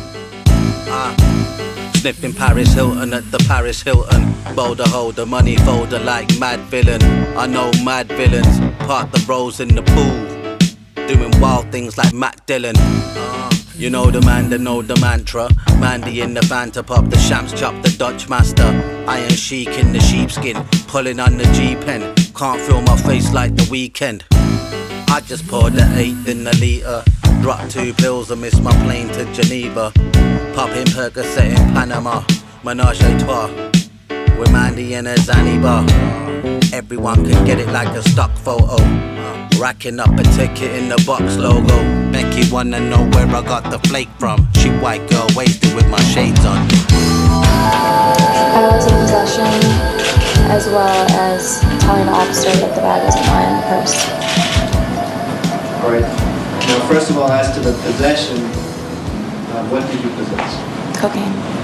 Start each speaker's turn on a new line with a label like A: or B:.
A: Sniffing Paris Hilton at the Paris Hilton. Boulder holder, money folder like mad villain. I know mad villains, part the roles in the pool, doing wild things like Matt Dillon. You know the man, they know the mantra. Mandy in the Fanta pop, the shams chop, the Dutch master. Iron chic in the sheepskin, pulling on the G-pen. Can't feel my face like the weekend. I just poured the 8th in the litre. Dropped 2 pills and missed my plane to Geneva. Popping Percocet in Panama. Menage a trois with Mandy and a Zanzibar. Everyone can get it like a stock photo. Racking up a ticket in the box logo. Becky wanna know where I got the flake from. She white girl wasted with my shades on.
B: I was in possession, as well as telling the officer that the bag was in my purse.
C: Alright. Now, first of all, as to the possession, what did you possess?
B: Cocaine.